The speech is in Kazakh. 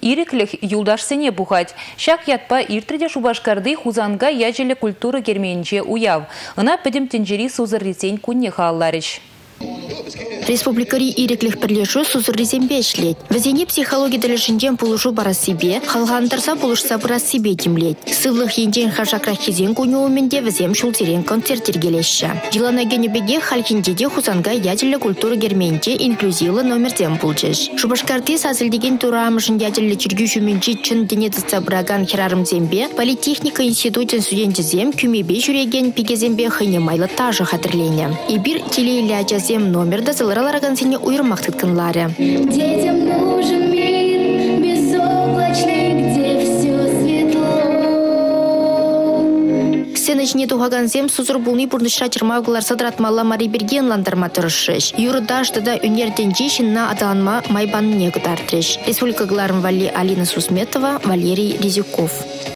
иреклих юлдашсене бухать. Шак ятпа иртреде Шубашкарды хузанга яжелі культура керменче уяв. Она педем тенджери сузыррисень кунне халларич. Республикари иреклих перлешу сузыррисен бешлет. Везене психология делешінден пулышу барас себе, халғандарса пулышса барас себе темлет. Сывлых енден хашакрах хизен кунеуменде везем шултерен концерттер келеші. Дилана генебеге халхиндеде хузанга яжелі культура керменче инклюзивлы номерден пулчыш. Шубашкарды сазылдеген турамышын яжелі жүргüşүменче чын денетіца браган херарымзембе, политехника институтын студентізем күмебе жүреген пегезембе хыне майлы тажы хатырлене. Ибир телеиляжазем номерда зылыралараган сене уйырмақ тыткынлары. Детям нужен мир безоблачный, где все светло. Сенечне тухаган зем сузыр булны бурнышра чырмаугылар садратмалла Мари Берген ландарма тұрышыш. Юрыдаштыда үнерденжи шинна адаланма майбан негудартрыш. Республика Гларм Вали Алина Сусметова, Валерий Резюков.